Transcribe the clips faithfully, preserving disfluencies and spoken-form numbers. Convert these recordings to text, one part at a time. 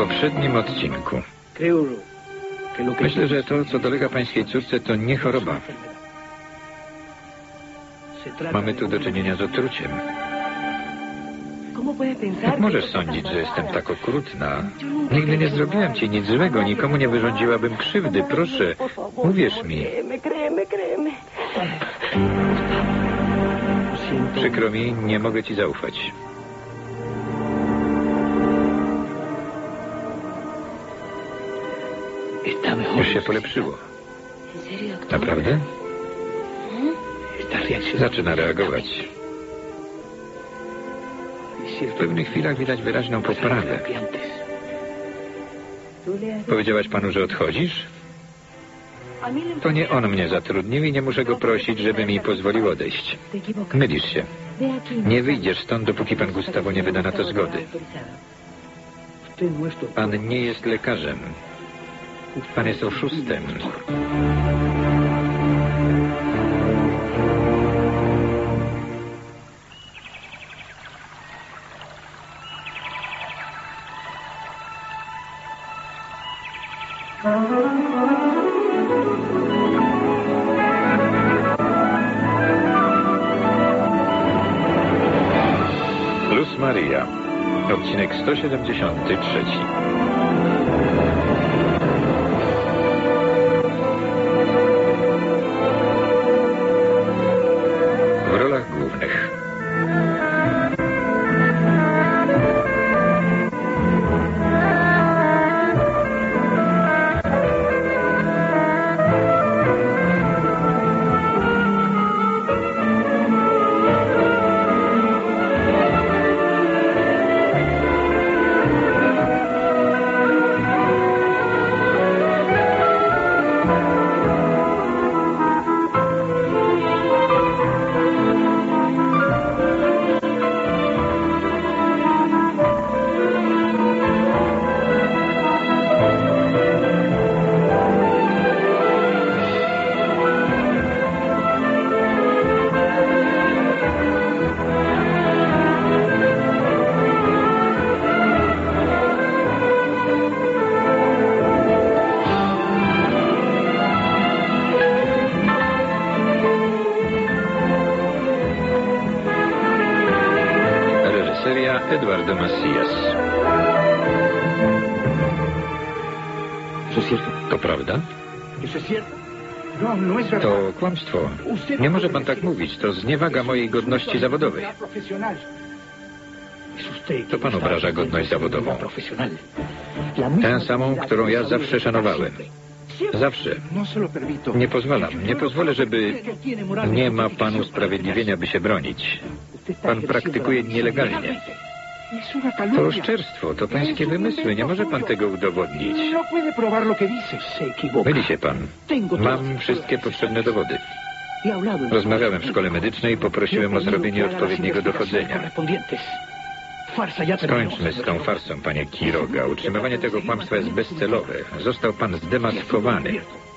poprzednim odcinku. Myślę, że to, co dolega pańskiej córce, to nie choroba. Mamy tu do czynienia z otruciem. Jak możesz sądzić, że jestem tak okrutna? Nigdy nie zrobiłem ci nic złego, nikomu nie wyrządziłabym krzywdy. Proszę, uwierz mi. Przykro mi, nie mogę ci zaufać. Już się polepszyło. Naprawdę? Zaczyna reagować. W pewnych chwilach widać wyraźną poprawę. Powiedziałaś panu, że odchodzisz? To nie on mnie zatrudnił i nie muszę go prosić, żeby mi pozwolił odejść. Mylisz się. Nie wyjdziesz stąd, dopóki pan Gustavo nie wyda na to zgody. Pan nie jest lekarzem. Pan jest oszustem. Luz Maria, odcinek sto siedemdziesiąty trzeci. W rolach głównych Eduardo Macías. To prawda? To kłamstwo. Nie może pan tak mówić. To zniewaga mojej godności zawodowej. To pan obraża godność zawodową. Tę samą, którą ja zawsze szanowałem. Zawsze. Nie pozwalam. Nie pozwolę, żeby... Nie ma pan usprawiedliwienia, by się bronić. Pan praktykuje nielegalnie. To oszczerstwo, to pańskie wymysły. Nie może pan tego udowodnić. Myli się pan. Mam wszystkie potrzebne dowody. Rozmawiałem w szkole medycznej i poprosiłem o zrobienie odpowiedniego dochodzenia. Skończmy z tą farsą, panie Quiroga. Utrzymywanie tego kłamstwa jest bezcelowe. Został pan zdemaskowany.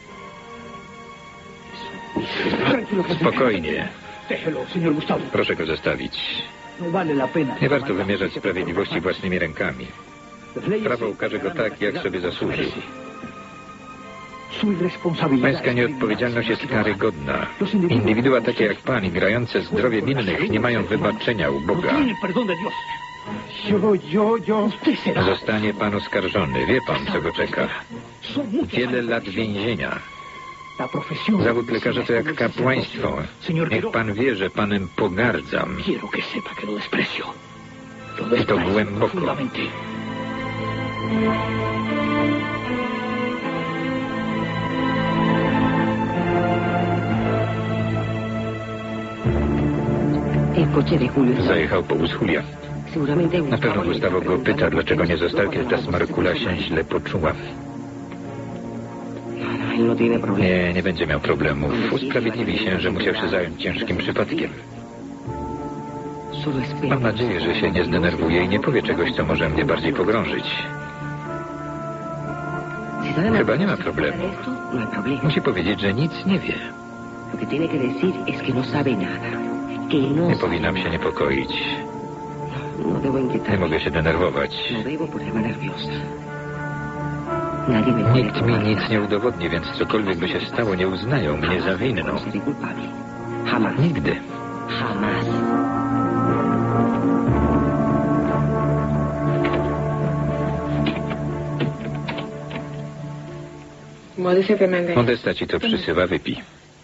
Spokojnie. Proszę go zostawić. Nie warto wymierzać sprawiedliwości własnymi rękami. Prawo ukaże go tak, jak sobie zasłużył. Pańska nieodpowiedzialność jest karygodna. Indywidua takie jak pan i grające zdrowie innych nie mają wybaczenia u Boga. Zostanie pan oskarżony. Wie pan, co go czeka. Wiele lat więzienia. Zawód lekarza to jak kapłaństwo. Niech pan wie, że panem pogardzam. I to głęboko. Zajechał powóz Julia. Na pewno Gustavo go pyta, dlaczego nie został, kiedy ta smarkula się źle poczuła. Nie, nie będzie miał problemów. Usprawiedliwi się, że musiał się zająć ciężkim przypadkiem. Mam nadzieję, że się nie zdenerwuje i nie powie czegoś, co może mnie bardziej pogrążyć. Chyba nie ma problemu. Musi powiedzieć, że nic nie wie. Nie powinnam się niepokoić. Nie mogę się denerwować. Nikt mi nic nie udowodni, więc cokolwiek by się stało, nie uznają mnie za winną. Nigdy. Modesta ci to przysyła, wypij.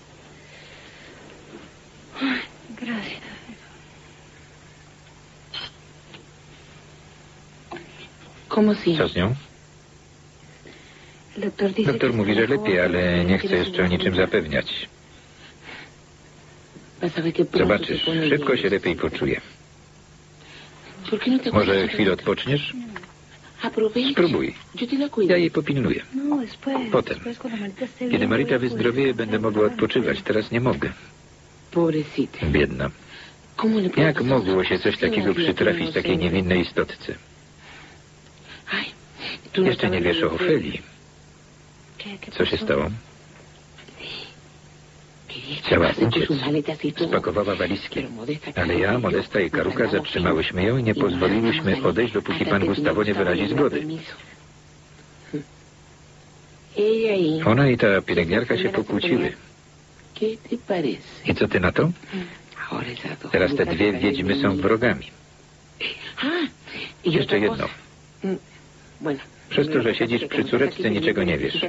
Co z nią? Doktor mówi, że lepiej, ale nie chce jeszcze o niczym zapewniać. Zobaczysz, szybko się lepiej poczuje. Może chwilę odpoczniesz? Spróbuj. Ja jej popilnuję. Potem, kiedy Marita wyzdrowieje, będę mogła odpoczywać. Teraz nie mogę. Biedna. Jak mogło się coś takiego przytrafić takiej niewinnej istotce? Jeszcze nie wiesz o Ofelii. Co się stało? Chciała uciec. Spakowała walizki. Ale ja, Modesta i Karuka zatrzymałyśmy ją i nie pozwoliłyśmy odejść, dopóki pan Gustavo nie wyrazi zgody. Ona i ta pielęgniarka się pokłóciły. I co ty na to? Teraz te dwie wiedźmy są wrogami. Jeszcze jedno. Przez to, że siedzisz przy córeczce, niczego nie wiesz.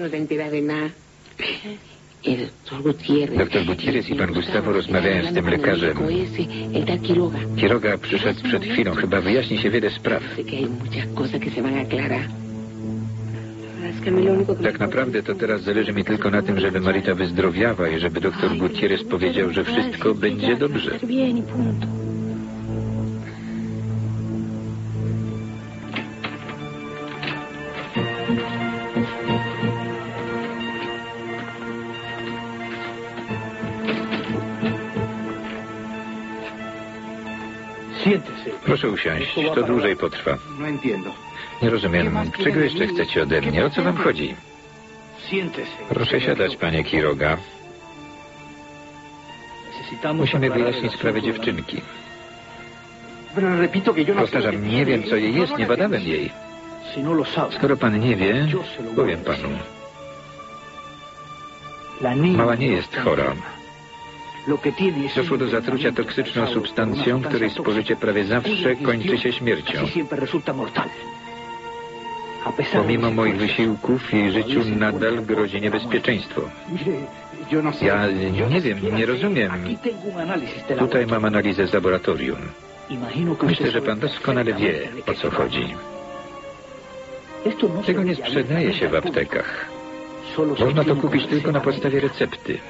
Doktor Gutierrez i pan Gustavo rozmawiają z tym lekarzem. Quiroga przyszedł przed chwilą. Chyba wyjaśni się wiele spraw. Tak naprawdę to teraz zależy mi tylko na tym, żeby Marita wyzdrowiała i żeby doktor Gutierrez powiedział, że wszystko będzie dobrze. Proszę usiąść, to dłużej potrwa. Nie rozumiem, czego jeszcze chcecie ode mnie? O co wam chodzi? Proszę siadać, panie Quiroga. Musimy wyjaśnić sprawę dziewczynki. Powtarzam, nie wiem, co jej jest, nie badałem jej. Skoro pan nie wie, powiem panu. Mała nie jest chora. Doszło do zatrucia toksyczną substancją, której spożycie prawie zawsze kończy się śmiercią. Pomimo moich wysiłków jej życiu nadal grozi niebezpieczeństwo. Ja nie wiem, nie rozumiem. Tutaj mam analizę z laboratorium. Myślę, że pan doskonale wie, o co chodzi. Tego nie sprzedaje się w aptekach. Można to kupić tylko na podstawie recepty.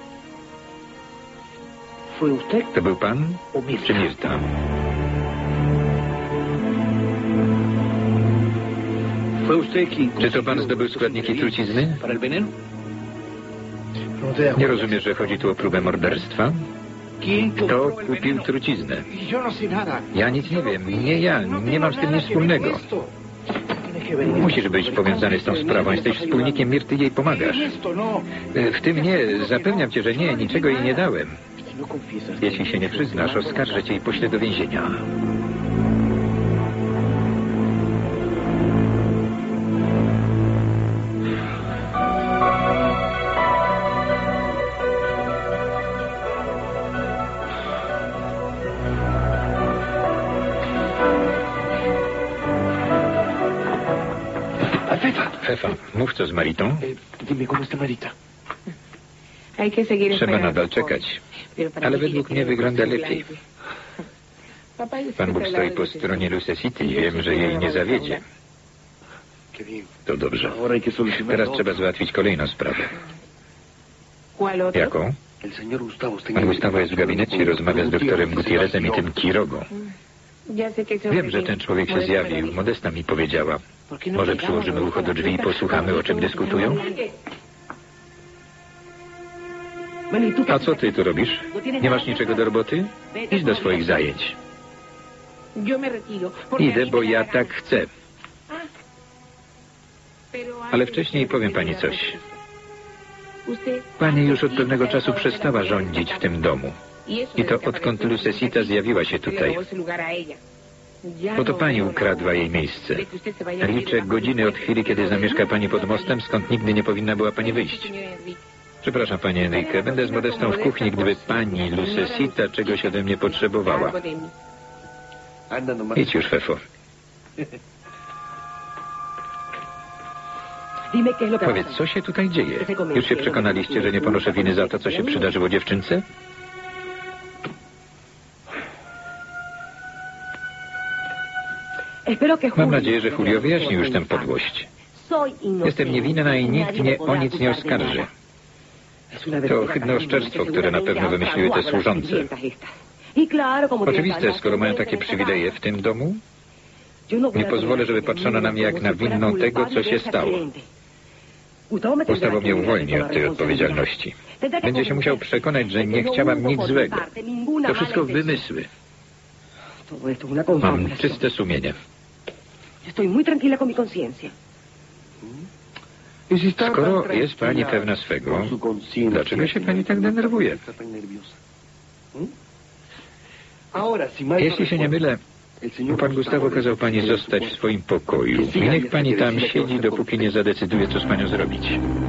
To był pan, czy Mirta? Czy to pan zdobył składniki trucizny? Nie rozumiem, że chodzi tu o próbę morderstwa? Kto kupił truciznę? Ja nic nie wiem. Nie ja. Nie mam z tym nic wspólnego. Musisz być powiązany z tą sprawą. Jesteś wspólnikiem Mirty, jej pomagasz. W tym nie. Zapewniam cię, że nie. Niczego jej nie dałem. Jeśli się nie przyznasz, oskarżę cię i poślę do więzienia. Fefa, mów co z Maritą. Trzeba nadal czekać. Ale według mnie wygląda lepiej. Pan Bóg stoi po stronie Lucecity i wiem, że jej nie zawiedzie. To dobrze. Teraz trzeba załatwić kolejną sprawę. Jaką? Pan Gustavo jest w gabinecie i rozmawia z doktorem Gutierrezem i tym Quirogą. Wiem, że ten człowiek się zjawił. Modesta mi powiedziała. Może przyłożymy ucho do drzwi i posłuchamy, o czym dyskutują? A co ty tu robisz? Nie masz niczego do roboty? Idź do swoich zajęć. Idę, bo ja tak chcę. Ale wcześniej powiem pani coś. Pani już od pewnego czasu przestała rządzić w tym domu. I to odkąd Lucecita zjawiła się tutaj. Oto pani ukradła jej miejsce. Liczę godziny od chwili, kiedy zamieszka pani pod mostem, skąd nigdy nie powinna była pani wyjść. Przepraszam, pani Enrique, będę z Modestą w kuchni, gdyby pani Lucesita czegoś ode mnie potrzebowała. Idź już, Fefo. Powiedz, co się tutaj dzieje? Już się przekonaliście, że nie ponoszę winy za to, co się przydarzyło dziewczynce? Mam nadzieję, że Julio wyjaśni już tę podłość. Jestem niewinna i nikt mnie o nic nie oskarży. To ohydne oszczerstwo, które na pewno wymyśliły te służące. Oczywiste, skoro mają takie przywileje w tym domu, nie pozwolę, żeby patrzono na mnie jak na winną tego, co się stało. Ustawa mnie uwolni od tej odpowiedzialności. Będzie się musiał przekonać, że nie chciałam nic złego. To wszystko wymysły. Mam czyste sumienie. Skoro jest pani pewna swego, dlaczego się pani tak denerwuje? Jeśli się nie mylę, pan Gustavo kazał pani zostać w swoim pokoju. I niech pani tam siedzi, dopóki nie zadecyduje, co z panią zrobić.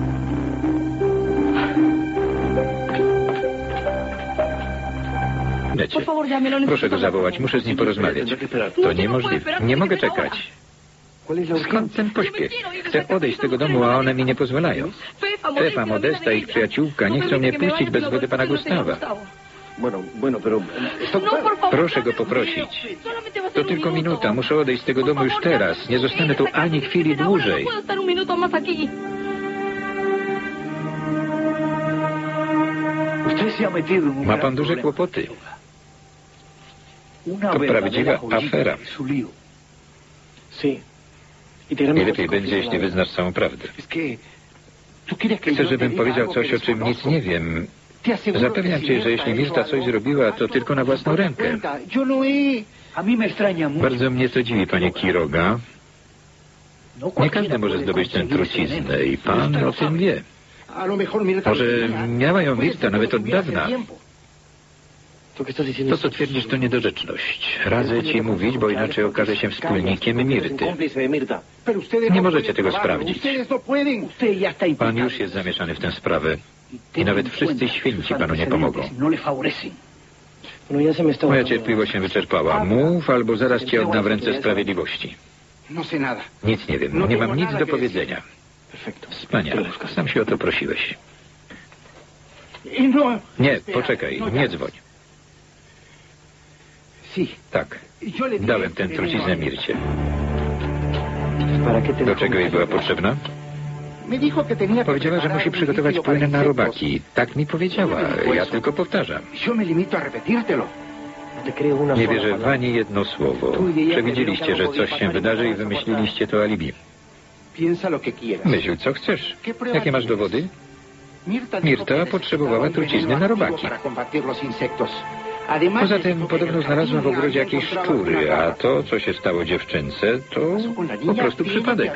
Lecie. Proszę go zawołać, muszę z nim porozmawiać. To niemożliwe. Nie mogę czekać. Skąd ten pośpiech? Chcę odejść z tego domu, a one mi nie pozwalają. Fefa, Modesta i ich przyjaciółka nie chcą mnie puścić bez zgody pana Gustawa. Proszę go poprosić. To tylko minuta. Muszę odejść z tego domu już teraz. Nie zostanę tu ani chwili dłużej. Ma pan duże kłopoty. To prawdziwa afera. Nie lepiej będzie, jeśli wyznasz całą prawdę. Chcę, żebym powiedział coś, o czym nic nie wiem. Zapewniam cię, że jeśli Mirta coś zrobiła, to tylko na własną rękę. Bardzo mnie to dziwi, panie Quiroga. Nie każdy może zdobyć tę truciznę i pan o tym wie. Może miała ją Mirta nawet od dawna. To, co twierdzisz, to niedorzeczność. Radzę ci mówić, bo inaczej okaże się wspólnikiem Mirty. Nie możecie tego sprawdzić. Pan już jest zamieszany w tę sprawę i nawet wszyscy święci panu nie pomogą. Moja cierpliwość się wyczerpała. Mów, albo zaraz cię oddam w ręce sprawiedliwości. Nic nie wiem. Nie mam nic do powiedzenia. Wspaniale. Sam się o to prosiłeś. Nie, poczekaj. Nie dzwoń. Tak. Dałem tę truciznę Mircie. Do czego jej była potrzebna? Powiedziała, że musi przygotować płyn na robaki. Tak mi powiedziała. Ja tylko powtarzam. Nie wierzę w ani jedno słowo. Przewidzieliście, że coś się wydarzy i wymyśliliście to alibi. Myśl, co chcesz. Jakie masz dowody? Mirta potrzebowała trucizny na robaki. Poza tym podobno znalazłem w ogrodzie jakieś szczury, a to, co się stało dziewczynce, to po prostu przypadek.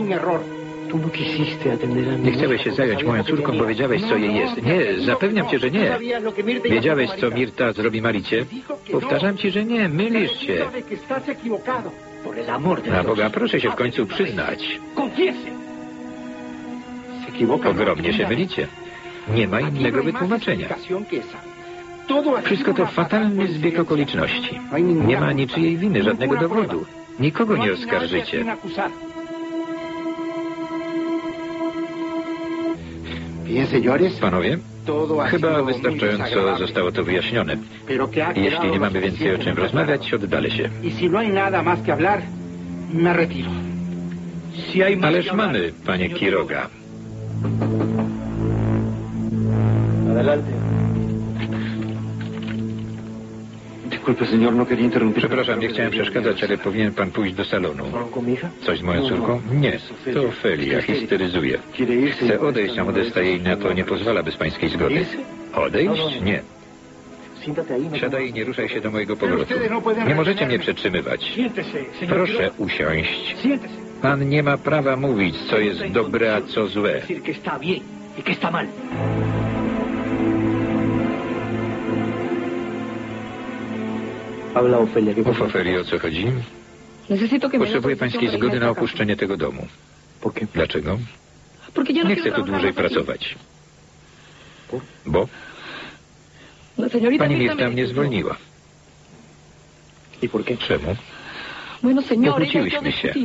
Nie chciałeś się zająć moją córką, bo wiedziałeś, co jej jest. Nie, zapewniam cię, że nie. Wiedziałeś, co Mirta zrobi Maricie? Powtarzam ci, że nie, mylisz się. Na Boga, proszę się w końcu przyznać. Ogromnie się mylicie. Nie ma innego wytłumaczenia. Wszystko to fatalny zbieg okoliczności. Nie ma niczyjej winy, żadnego dowodu. Nikogo nie oskarżycie. Panowie, chyba wystarczająco zostało to wyjaśnione. Jeśli nie mamy więcej o czym rozmawiać, oddalę się. Ależ mamy, panie Quiroga. Przepraszam, nie chciałem przeszkadzać, ale powinien pan pójść do salonu. Coś z moją córką? Nie, to Ofelia, histeryzuje. Chce odejść, a Modesta jej na to nie pozwala bez pańskiej zgody. Odejść? Nie. Siadaj i nie ruszaj się do mojego powrotu. Nie możecie mnie przetrzymywać. Proszę usiąść. Pan nie ma prawa mówić, co jest dobre, a co złe. Mów, Ofelio, o co chodzi? Potrzebuję pańskiej zgody na opuszczenie tego domu. Dlaczego? Nie chcę tu dłużej pracować. Bo? Pani Mirta mnie zwolniła. Czemu? Pokłóciłyśmy się.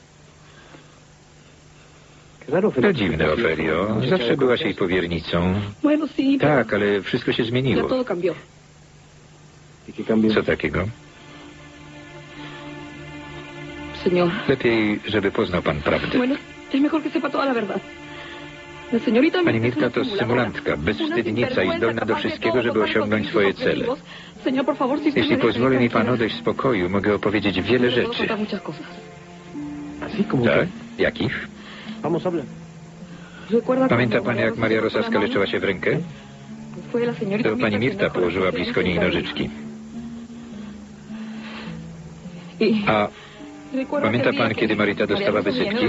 To dziwne, Ofelio. Zawsze byłaś jej powiernicą. Tak, ale wszystko się zmieniło. Co takiego? Lepiej, żeby poznał pan prawdę. Pani Mirta to symulantka, bezwstydnica i zdolna do wszystkiego, żeby osiągnąć swoje cele. Jeśli pozwoli mi pan odejść z pokoju, mogę opowiedzieć wiele rzeczy. Tak? Jakich? Pamięta pan, jak Maria Rosa skaleczyła się w rękę? To pani Mirta położyła blisko niej nożyczki. A pamięta pan, kiedy Marita dostała wysypki?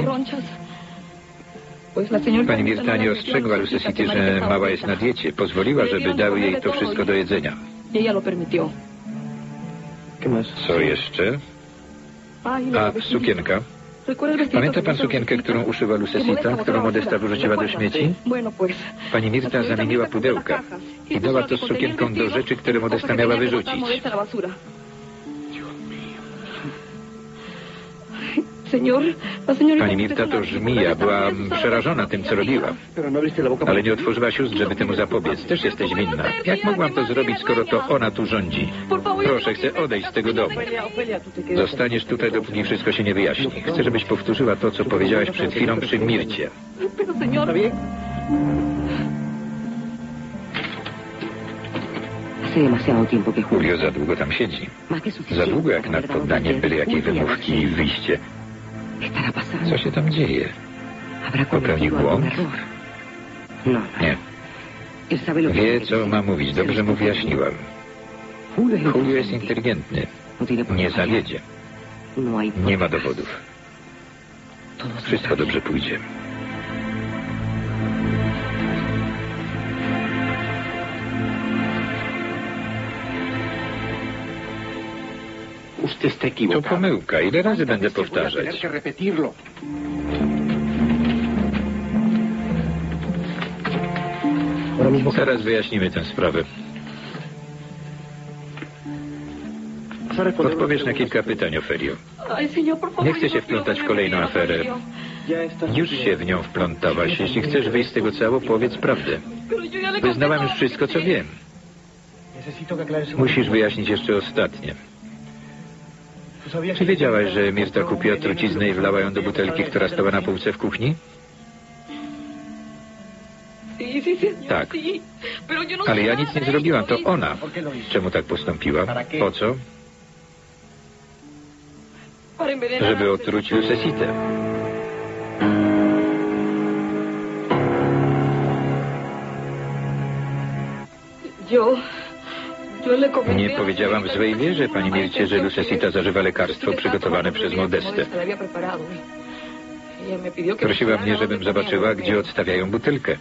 Pani Mirta nie ostrzegła Lucecity, że mała jest na diecie. Pozwoliła, żeby dały jej to wszystko do jedzenia. Co jeszcze? A sukienka? Pamięta pan sukienkę, którą uszyła Lucecita, którą Modesta wyrzuciła do śmieci? Pani Mirta zamieniła pudełka i dała to z sukienką do rzeczy, które Modesta miała wyrzucić. Pani Mirta to żmija, była przerażona tym, co robiła. Ale nie otworzyła się ust, żeby temu zapobiec. Też jesteś winna. Jak mogłam to zrobić, skoro to ona tu rządzi? Proszę, chcę odejść z tego domu. Zostaniesz tutaj, dopóki wszystko się nie wyjaśni. Chcę, żebyś powtórzyła to, co powiedziałaś przed chwilą przy Mircie. Julio za długo tam siedzi. Za długo jak na poddanie byle jakiej wymówki i wyjście. Co się tam dzieje? Popełnił błąd? Nie. Wie, co ma mówić. Dobrze mu wyjaśniłam. Julio jest inteligentny. Nie zawiedzie. Nie ma dowodów. Wszystko dobrze pójdzie. To pomyłka. Ile razy będę powtarzać? Zaraz wyjaśnimy tę sprawę. Odpowiesz na kilka pytań, Ofelio. Nie chcę się wplątać w kolejną aferę. Już się w nią wplątałaś. Jeśli chcesz wyjść z tego cało, powiedz prawdę. Wyznałam już wszystko, co wiem. Musisz wyjaśnić jeszcze ostatnie. Czy wiedziałaś, że Mirta kupiła truciznę i wlała ją do butelki, która stała na półce w kuchni? Tak. Ale ja nic nie zrobiłam, to ona. Czemu tak postąpiła? Po co? Żeby otruć Lucecitę. Nie powiedziałam w złej wierze, pani Mircie, że Lucecita zażywa lekarstwo przygotowane przez Modestę. Prosiła mnie, żebym zobaczyła, gdzie odstawiają butelkę.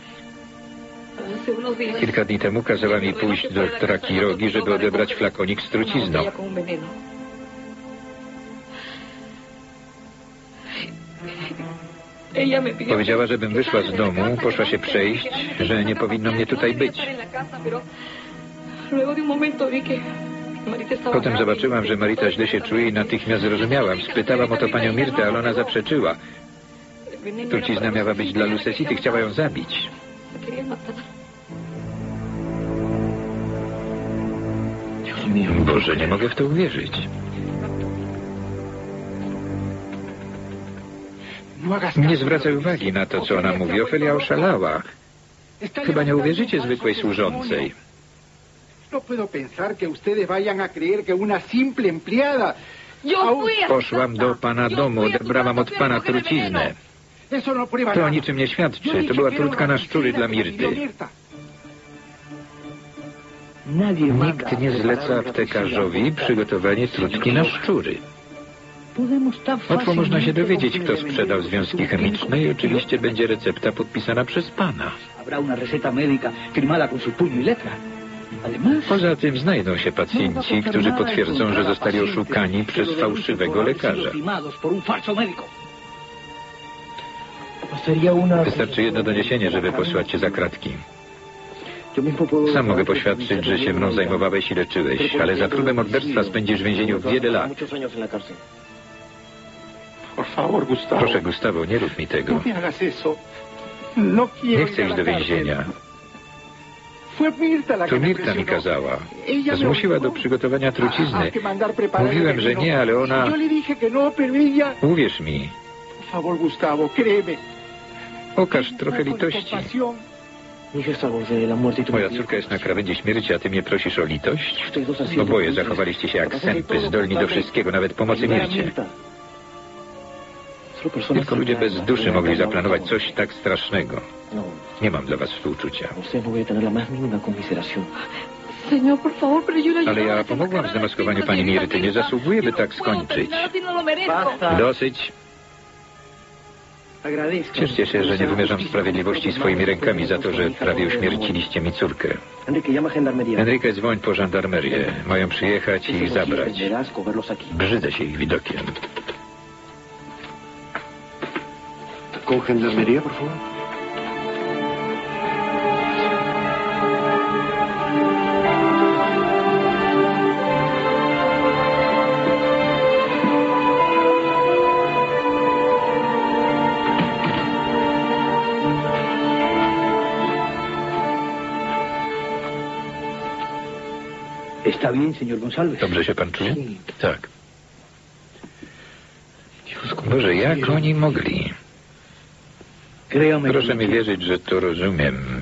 Kilka dni temu kazała mi pójść do doktora Quirogi, żeby odebrać flakonik z trucizną. Powiedziała, żebym wyszła z domu, poszła się przejść, że nie powinno mnie tutaj być. Potem zobaczyłam, że Marita źle się czuje i natychmiast zrozumiałam. Spytałam o to panią Mirtę, ale ona zaprzeczyła. Trucizna miała być dla Lucecity, chciała ją zabić. Boże, nie mogę w to uwierzyć. Nie zwracaj uwagi na to, co ona mówi. Ofelia oszalała. Chyba nie uwierzycie zwykłej służącej. Poszłam do pana domu, odebrałam od pana truciznę. To o niczym nie świadczy. To była trutka na szczury dla Mirty. Nikt nie zleca aptekarzowi przygotowanie trutki na szczury. Łatwo można się dowiedzieć, kto sprzedał związki chemiczne i oczywiście będzie recepta podpisana przez pana. Poza tym znajdą się pacjenci, którzy potwierdzą, że zostali oszukani przez fałszywego lekarza. Wystarczy jedno doniesienie, żeby posłać cię za kratki. Sam mogę poświadczyć, że się mną zajmowałeś i leczyłeś, ale za próbę morderstwa spędzisz w więzieniu wiele lat. Proszę, Gustavo, nie rób mi tego. Nie chcę iść do więzienia. To Mirta mi kazała. Zmusiła do przygotowania trucizny. Mówiłem, że nie, ale ona... Uwierz mi. Okaż trochę litości. Moja córka jest na krawędzi śmierci, a ty mnie prosisz o litość? Oboje zachowaliście się jak sępy, zdolni do wszystkiego, nawet pomocy Mircie. Tylko ludzie bez duszy mogli zaplanować coś tak strasznego. Nie mam dla was współczucia. Ale ja pomogłam w zdemaskowaniu pani Mirty. Nie zasługuję, by tak skończyć. Dosyć. Cieszcie się, że nie wymierzam sprawiedliwości swoimi rękami za to, że prawie uśmierciliście mi córkę. Enrique, dzwoń po żandarmerię. Mają przyjechać i ich zabrać. Brzydzę się ich widokiem. ¿Con gendarmería, por favor? ¿Está bien, señor González? Dobrze się pan czuje? Tak. Boże, jak oni mogli? Proszę mi wierzyć, że to rozumiem.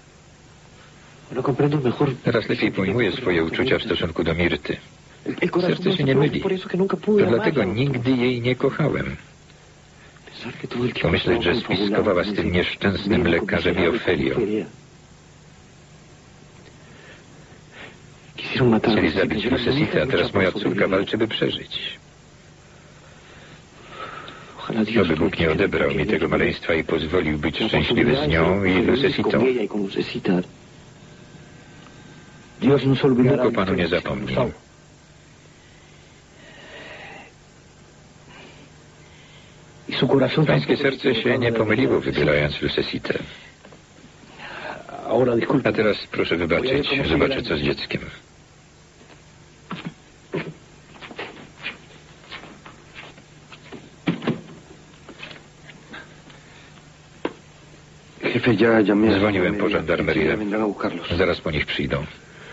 Teraz lepiej pojmuję swoje uczucia w stosunku do Mirty. Serce się nie myli. To dlatego nigdy jej nie kochałem. Pomyśleć, że spiskowała z tym nieszczęsnym lekarzem i Ofelią. Chcieli zabić Lucesitę, a teraz moja córka walczy, by przeżyć. Oby Bóg nie odebrał mi tego maleństwa i pozwolił być szczęśliwy z nią i Lucesitą. Bóg o panu nie zapomni. Pańskie serce się nie pomyliło, wybierając Lucesitę. A teraz proszę wybaczyć, zobaczę co z dzieckiem. Dzwoniłem po żandarmerię. Zaraz po nich przyjdą.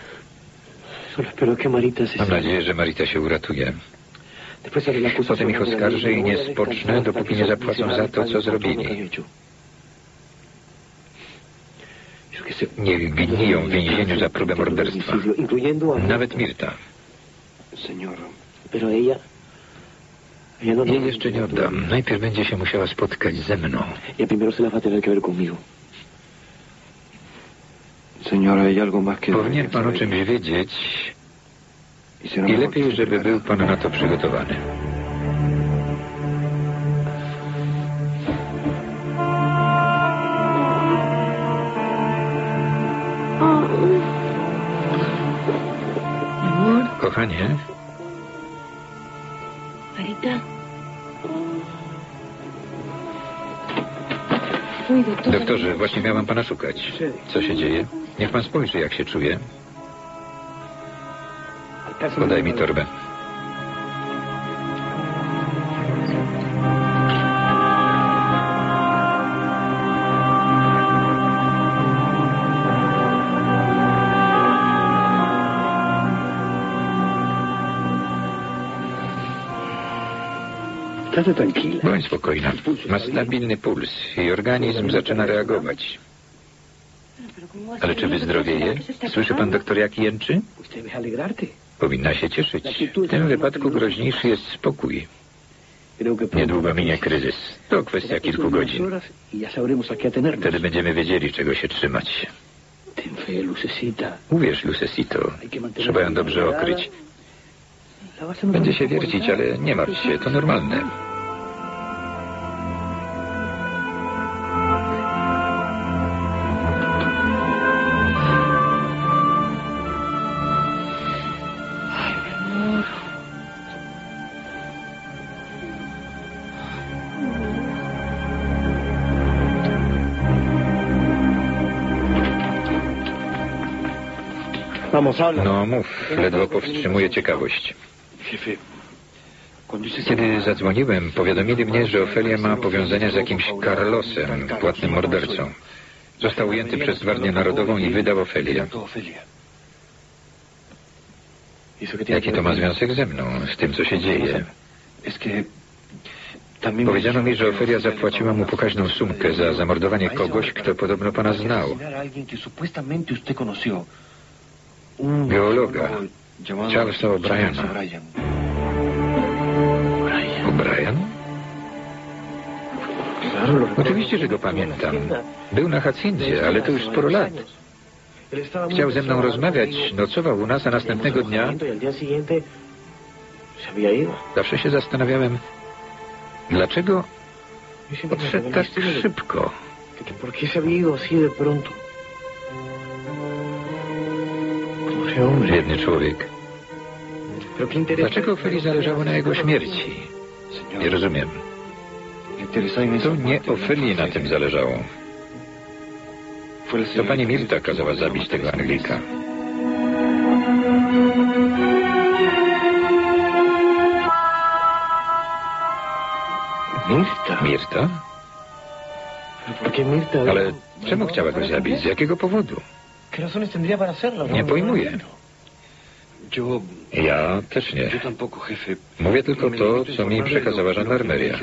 Mam nadzieję, że Marita się uratuje. Potem ich oskarżę i nie spocznę, dopóki nie zapłacą za to, co zrobili. Niech gniją w więzieniu za próbę morderstwa. Nawet Mirta. Jej jeszcze nie oddam. Najpierw będzie się musiała spotkać ze mną. Powinien pan o czymś wiedzieć i lepiej, żeby był pan na to przygotowany. Kochanie? Marita. Doktorze, właśnie miałam pana szukać. Co się dzieje? Niech pan spojrzy, jak się czuje. Podaj mi torbę. Bądź spokojna. Ma stabilny puls i organizm zaczyna reagować. Ale czy wyzdrowieje? Słyszy pan, doktor, jak jęczy? Powinna się cieszyć. W tym wypadku groźniejszy jest spokój. Niedługo minie kryzys. To kwestia kilku godzin. Wtedy będziemy wiedzieli, czego się trzymać. Uwierz, Lucesito. Trzeba ją dobrze okryć. Będzie się wiercić, ale nie martw się, to normalne. No mów, ledwo powstrzymuję ciekawość. Kiedy zadzwoniłem, powiadomili mnie, że Ofelia ma powiązania z jakimś Carlosem, płatnym mordercą. Został ujęty przez Gwardię Narodową i wydał Ofelię. Jaki to ma związek ze mną, z tym, co się dzieje? Powiedziano mi, że Ofelia zapłaciła mu pokaźną sumkę za zamordowanie kogoś, kto podobno pana znał. Geologa, Charlesa O'Briana. O'Brien? Oczywiście, że go pamiętam. Był na Haciendzie, ale to już sporo lat. Chciał ze mną rozmawiać, nocował u nas, a następnego dnia... Zawsze się zastanawiałem, dlaczego odszedł tak szybko. Biedny człowiek. Dlaczego Ofelii zależało na jego śmierci? Nie rozumiem. To nie Ofelii na tym zależało. To pani Mirta kazała zabić tego Anglika. Mirta? Mirta? Ale czemu chciała go zabić? Z jakiego powodu? Nie pojmuję. Ja też nie. Mówię tylko to, co mi przekazała żandarmeria.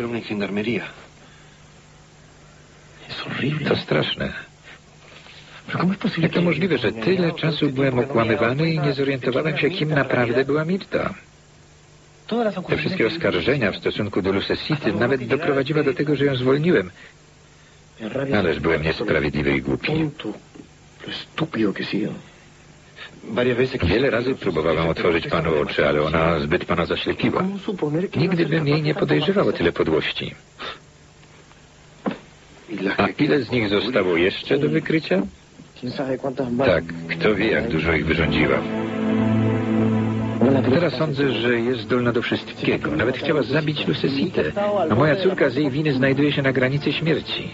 To straszne. Jak to możliwe, że tyle czasu byłem okłamywany i nie zorientowałem się, kim naprawdę była Mirta? Te wszystkie oskarżenia w stosunku do Lucesity nawet doprowadziła do tego, że ją zwolniłem. Ależ byłem niesprawiedliwy i głupi. Wiele razy próbowałem otworzyć panu oczy, ale ona zbyt pana zaślepiła. Nigdy bym jej nie podejrzewał o tyle podłości. A ile z nich zostało jeszcze do wykrycia? Tak, kto wie, jak dużo ich wyrządziła. Teraz sądzę, że jest zdolna do wszystkiego. Nawet chciała zabić Lucesitę, a moja córka z jej winy znajduje się na granicy śmierci.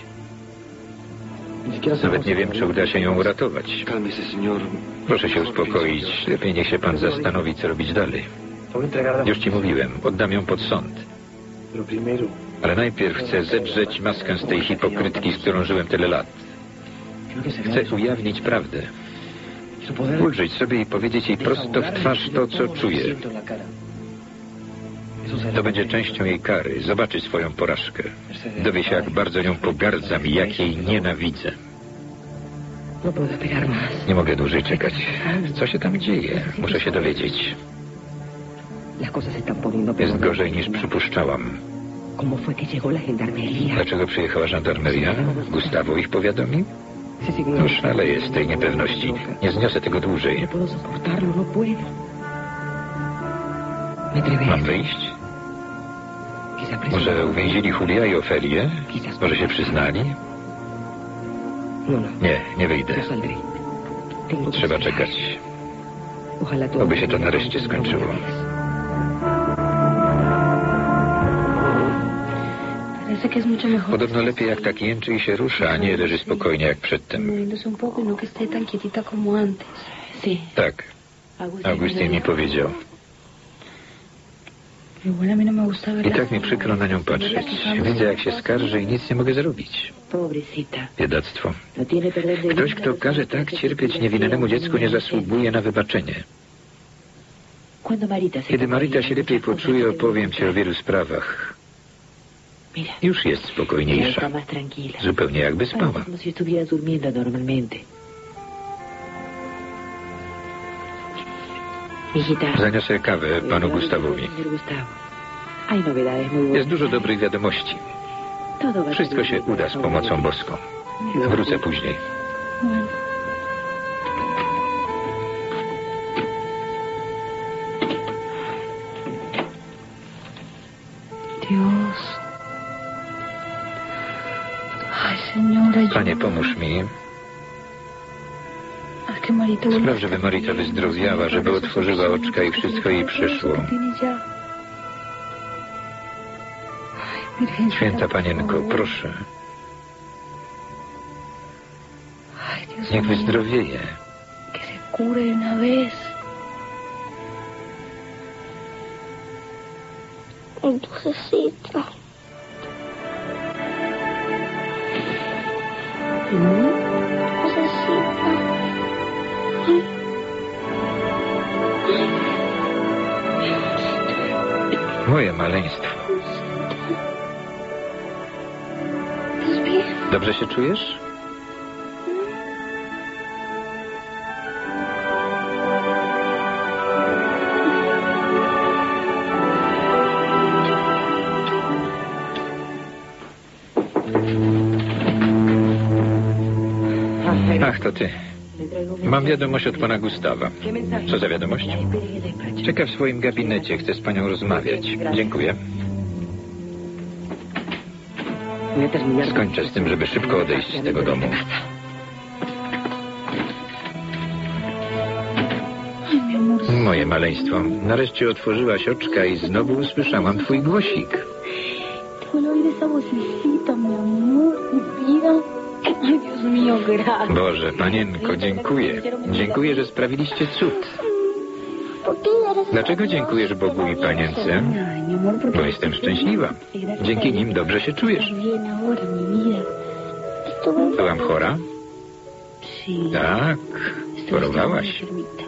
Nawet nie wiem, czy uda się ją uratować. Proszę się uspokoić. Lepiej niech się pan zastanowi, co robić dalej. Już ci mówiłem, oddam ją pod sąd. Ale najpierw chcę zedrzeć maskę z tej hipokrytki, z którą żyłem tyle lat. Chcę ujawnić prawdę. Ulżyć sobie i powiedzieć jej prosto w twarz to, co czuję. To będzie częścią jej kary. Zobaczy swoją porażkę. Dowie się, jak bardzo nią pogardzam i jak jej nienawidzę. Nie mogę dłużej czekać. Co się tam dzieje? Muszę się dowiedzieć. Jest gorzej, niż przypuszczałam. Dlaczego przyjechała żandarmeria? Gustavo ich powiadomił? No szaleję z tej niepewności. Nie zniosę tego dłużej. Mam wyjść? Może uwięzili Julia i Ofelię? Może się przyznali? Nie, nie wyjdę. Trzeba czekać. Oby się to nareszcie skończyło. Podobno lepiej, jak tak jęczy i się rusza, a nie leży spokojnie jak przedtem. Tak. Augustin mi powiedział. I tak mi przykro na nią patrzeć. Widzę, jak się skarży i nic nie mogę zrobić. Biedactwo. Ktoś, kto każe tak cierpieć niewinnemu dziecku, nie zasługuje na wybaczenie. Kiedy Marita się lepiej poczuje, opowiem ci o wielu sprawach. Już jest spokojniejsza. Zupełnie jakby spała. Zaniosę kawę panu Gustavowi. Jest dużo dobrych wiadomości. Wszystko się uda z pomocą boską. Wrócę później. Panie, pomóż mi. Spraw, żeby Marita wyzdrowiała, żeby otworzyła oczka i wszystko jej przeszło. Święta Panienko, proszę. Niech wyzdrowieje. cure de una vez. Dulcecita. Dulcecita. Moje maleństwo. Dobrze się czujesz? Ach, to ty. Mam wiadomość od pana Gustawa. Co za wiadomość? Czeka w swoim gabinecie. Chce z panią rozmawiać. Dziękuję. Skończę z tym, żeby szybko odejść z tego domu. Moje maleństwo. Nareszcie otworzyłaś oczka i znowu usłyszałam twój głosik. Boże, panienko, dziękuję. Dziękuję, że sprawiliście cud. Dlaczego dziękujesz Bogu i panience? Bo jestem szczęśliwa. Dzięki nim dobrze się czujesz. Byłam chora? Tak, chorowałaś.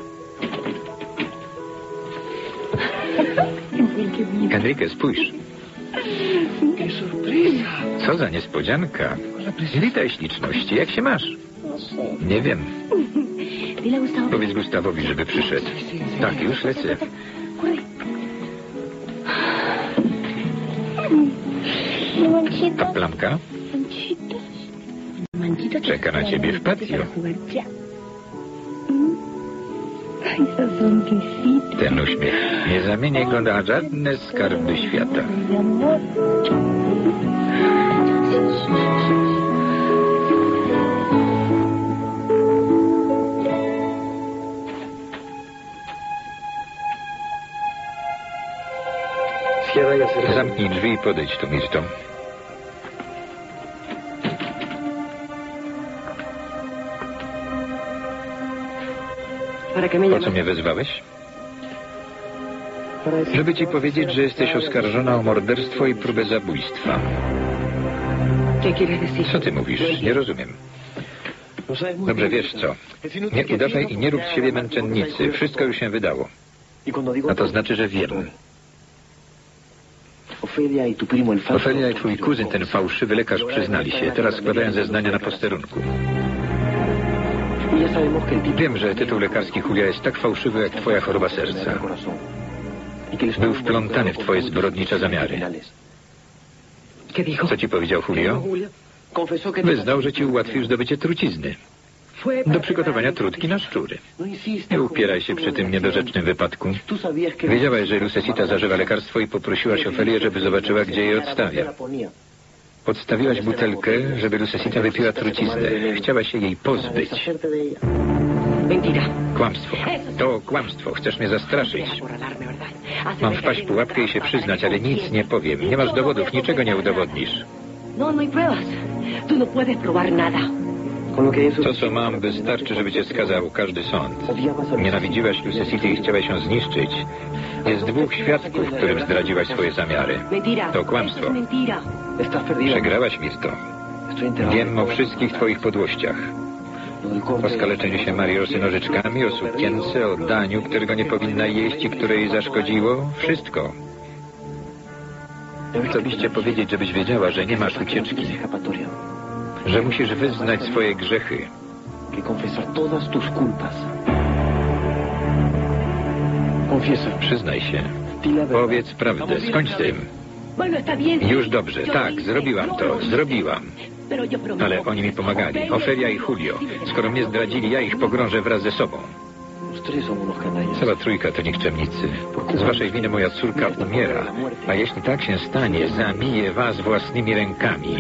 Enrique, spójrz. Co za niespodzianka. Witaj, śliczności. Jak się masz? Nie wiem. Powiedz Gustawowi, żeby przyszedł. Tak, już lecę. A plamka? Czeka na ciebie w patio. Ten uśmiech. Nie zamienię go na żadne skarby świata. Zamknij drzwi i podejdź tu, Mirto. Po co mnie wezwałeś? Żeby ci powiedzieć, że jesteś oskarżona o morderstwo i próbę zabójstwa. Co ty mówisz? Nie rozumiem. Dobrze, wiesz co? Nie udawaj i nie rób z siebie męczennicy. Wszystko już się wydało. A to znaczy, że wiem. Ofelia i twój kuzyn, ten fałszywy lekarz, przyznali się. Teraz składają zeznania na posterunku. Wiem, że tytuł lekarski Julia jest tak fałszywy, jak twoja choroba serca. Był wplątany w twoje zbrodnicze zamiary. Co ci powiedział Julio? Wyznał, że ci ułatwił zdobycie trucizny. Do przygotowania trutki na szczury. Nie upieraj się przy tym niedorzecznym wypadku. Wiedziałaś, że Lucecita zażywa lekarstwo i poprosiłaś Ofelię, żeby zobaczyła, gdzie je odstawia. Podstawiłaś butelkę, żeby Lucecita wypiła truciznę. Chciałaś się jej pozbyć. Kłamstwo. To kłamstwo. Chcesz mnie zastraszyć. Mam wpaść w pułapkę i się przyznać, ale nic nie powiem. Nie masz dowodów, niczego nie udowodnisz. To, co mam, wystarczy, żeby cię skazał każdy sąd. Nienawidziłaś Lucecity i chciałaś ją zniszczyć. Jest dwóch świadków, którym zdradziłaś swoje zamiary. To kłamstwo. Przegrałaś, Mirto. Wiem o wszystkich twoich podłościach. O skaleczeniu się Marii Rosy nożyczkami, o sukience, o daniu, którego nie powinna jeść i które jej zaszkodziło. Wszystko. Chcę byście powiedzieć, żebyś wiedziała, że nie masz ucieczki. Że musisz wyznać swoje grzechy. Przyznaj się. Powiedz prawdę. Skończ z tym. Już dobrze. Tak, zrobiłam to. Zrobiłam. Ale oni mi pomagali. Ofelia i Julio. Skoro mnie zdradzili, ja ich pogrążę wraz ze sobą. Cała trójka to nikczemnicy. Z waszej winy moja córka umiera. A jeśli tak się stanie, zabiję was własnymi rękami.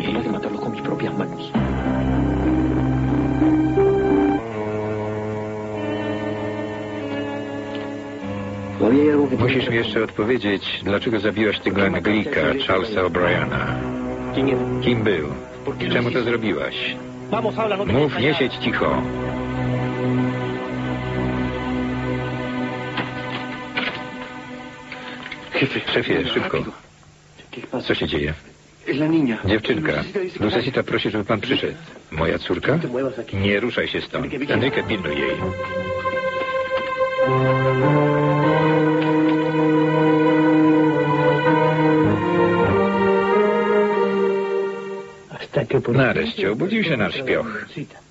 Musisz mi jeszcze odpowiedzieć, dlaczego zabiłaś tego Anglika, Charlesa O'Briana. Kim był? Czemu to zrobiłaś? Mów, nie siedź cicho. Szefie, szybko. Co się dzieje? Dziewczynka. Lucesita prosi, żeby pan przyszedł. Moja córka? Nie ruszaj się stąd. Enrique, pilnuj jej. Nareszcie obudził się nasz śpioch.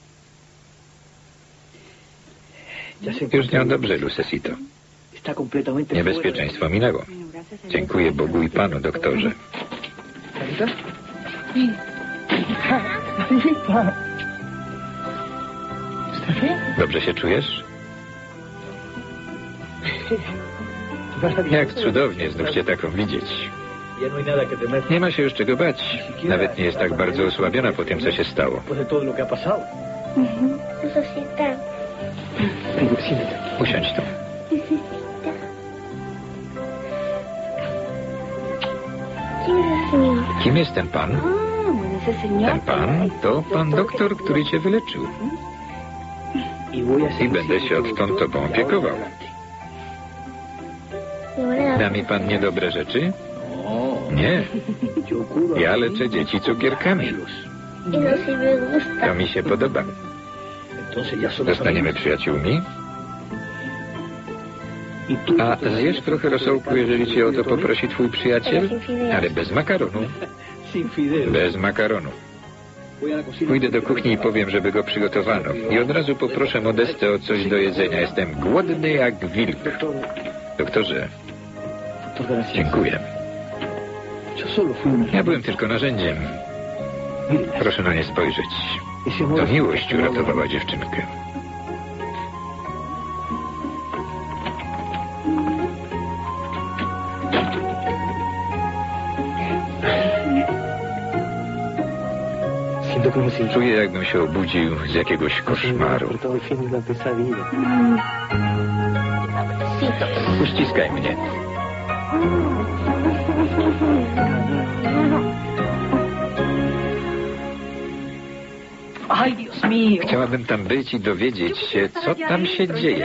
Już z nią dobrze, Lucesito. Niebezpieczeństwo minęło. Dziękuję Bogu i Panu, doktorze. Dobrze się czujesz? Jak cudownie znów cię taką widzieć. Nie ma się już czego bać. Nawet nie jest tak bardzo osłabiona po tym, co się stało. Mhm. Lucesita. Usiądź tu. Kim jest ten pan? Ten pan to pan doktor, który cię wyleczył. I będę się odtąd tobą opiekował. Da mi pan niedobre rzeczy? Nie. Ja leczę dzieci cukierkami. To mi się podoba. Zostaniemy przyjaciółmi? A zjesz trochę rosołku, jeżeli cię o to poprosi twój przyjaciel? Ale bez makaronu. Bez makaronu. Pójdę do kuchni i powiem, żeby go przygotowano. I od razu poproszę Modestę o coś do jedzenia. Jestem głodny jak wilk. Doktorze, dziękuję. Ja byłem tylko narzędziem. Proszę na nie spojrzeć. To miłość uratowała dziewczynkę. Czuję, jakbym się obudził z jakiegoś koszmaru. Uściskaj mnie. Chciałabym tam być i dowiedzieć się, co tam się dzieje.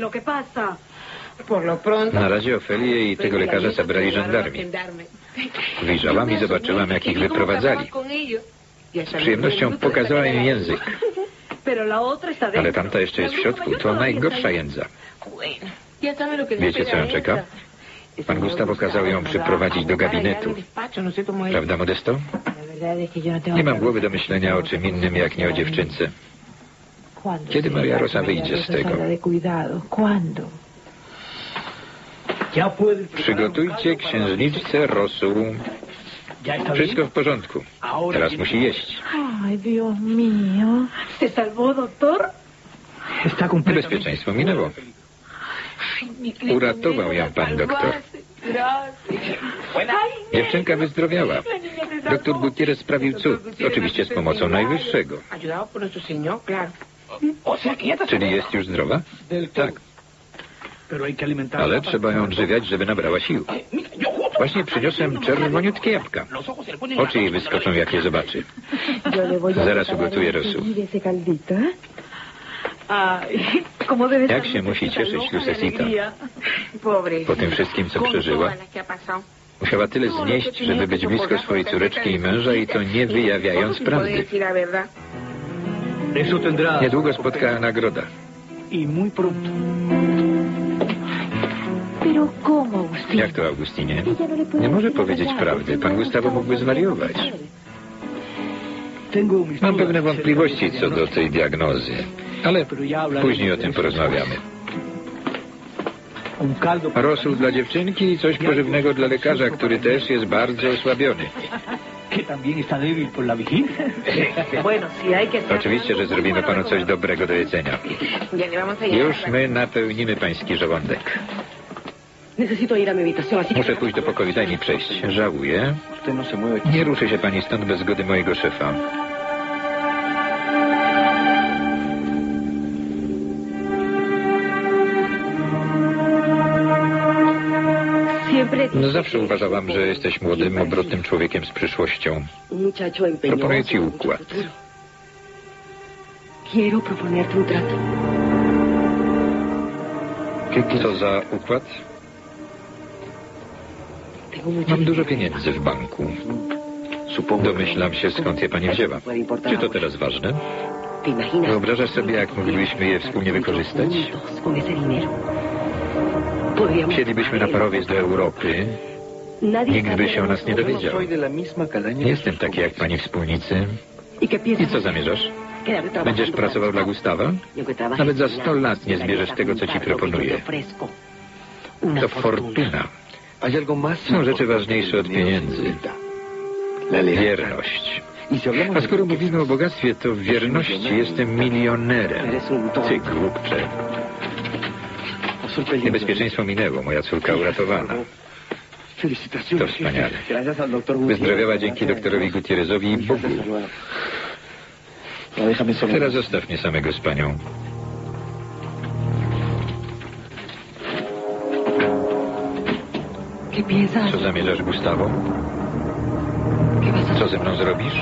Na razie Ofelię i tego lekarza zabrali żandarmi. Wyjrzałam i zobaczyłam, jak ich wyprowadzali. Z przyjemnością pokazała im język. Ale tamta jeszcze jest w środku. To najgorsza jędza. Wiecie, co ją czeka? Pan Gustavo kazał ją przyprowadzić do gabinetu. Prawda, Modesto? Nie mam głowy do myślenia o czym innym, jak nie o dziewczynce. Kiedy Maria Rosa wyjdzie z tego? Przygotujcie księżniczce Rosu. Wszystko w porządku. Teraz musi jeść. Niebezpieczeństwo minęło. Uratował ją pan doktor. Dziewczynka wyzdrowiała. Doktor Gutierrez sprawił cud. Oczywiście z pomocą Najwyższego. Czyli jest już zdrowa? Tak. Ale trzeba ją odżywiać, żeby nabrała sił. Właśnie przyniosłem czerwoniutkie jabłka. Oczy jej wyskoczą, jak je zobaczy. Zaraz ugotuję rosół. Jak się musi cieszyć Lucesita po tym wszystkim, co przeżyła? Musiała tyle znieść, żeby być blisko swojej córeczki i męża i to nie wyjawiając prawdy. Niedługo spotka nagroda. Jak to, Augustinie? Nie może powiedzieć prawdy. Pan Gustavo mógłby zwariować. Mam pewne wątpliwości co do tej diagnozy, ale później o tym porozmawiamy. Rosół dla dziewczynki i coś pożywnego dla lekarza, który też jest bardzo osłabiony. Oczywiście, że zrobimy panu coś dobrego do jedzenia. Już my napełnimy pański żołądek. Muszę pójść do pokoju, daj mi przejść. Żałuję. Nie ruszy się pani stąd bez zgody mojego szefa. No zawsze uważałam, że jesteś młodym, obrotnym człowiekiem z przyszłością. Proponuję ci układ. Co za układ? Mam dużo pieniędzy w banku. Domyślam się, skąd je pani wzięła. Czy to teraz ważne? Wyobrażasz sobie, jak moglibyśmy je wspólnie wykorzystać? Wsiedlibyśmy na parowiec do Europy. Nikt by się o nas nie dowiedział. Nie jestem taki jak pani wspólnicy. I co zamierzasz? Będziesz pracował dla Gustawa? Nawet za sto lat nie zbierzesz tego, co ci proponuję. To fortuna. Są rzeczy ważniejsze od pieniędzy. Wierność. A skoro mówimy o bogactwie, to w wierności jestem milionerem. Ty głupcze. Niebezpieczeństwo minęło, moja córka uratowana. To wspaniale. Wyzdrowiała dzięki doktorowi Gutierrezowi i Bogu. Teraz zostaw mnie samego z panią. Co zamierzasz, Gustavo? Co ze mną zrobisz?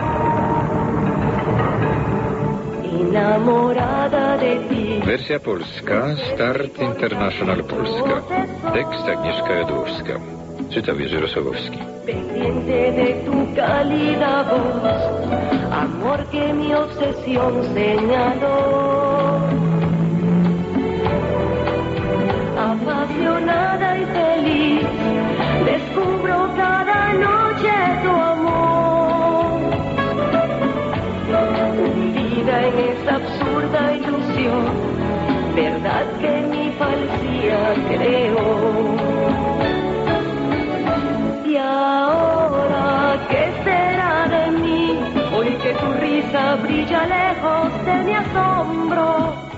Wersja polska, Start International Polska. Tekst Agnieszka Jadłowska. Czytał Jerzy Rosołowski. Pendiente de tu cálida voz, amor que mi obsesión señaló. Apasionada y feliz, descubro cada noche tu amor. Hundida en esa absurda ilusión, verdad que mi falsía creo. Y ahora, ¿qué será de mí? Hoy que tu risa brilla lejos de mi asombro.